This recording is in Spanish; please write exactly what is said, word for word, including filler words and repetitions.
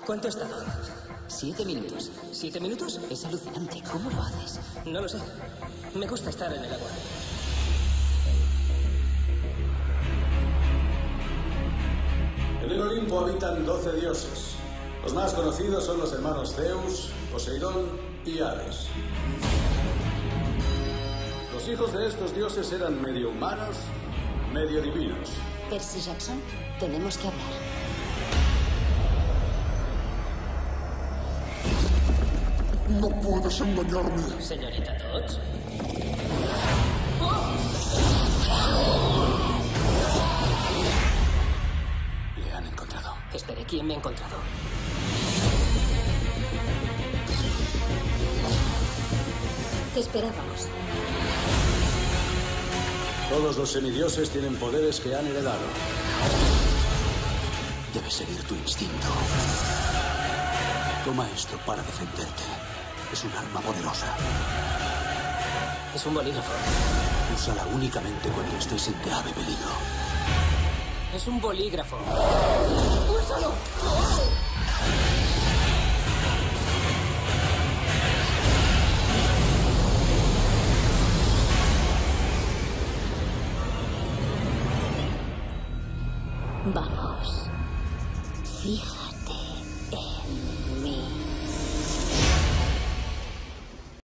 ¿Cuánto has estado? Siete minutos. ¿Siete minutos? Es alucinante. ¿Cómo lo haces? No lo sé. Me gusta estar en el agua. En el Olimpo habitan doce dioses. Los más conocidos son los hermanos Zeus, Poseidón y Hades. Los hijos de estos dioses eran medio humanos, medio divinos. Percy Jackson, tenemos que hablar. No puedes engañarme. Señorita Dodge. Le han encontrado. Espere, ¿quién me ha encontrado? Te esperábamos. Todos los semidioses tienen poderes que han heredado. Debes seguir tu instinto. Toma esto para defenderte. Es un arma poderosa. Es un bolígrafo. Úsala únicamente cuando estés en grave peligro. Es un bolígrafo. ¡Úsalo! Vamos.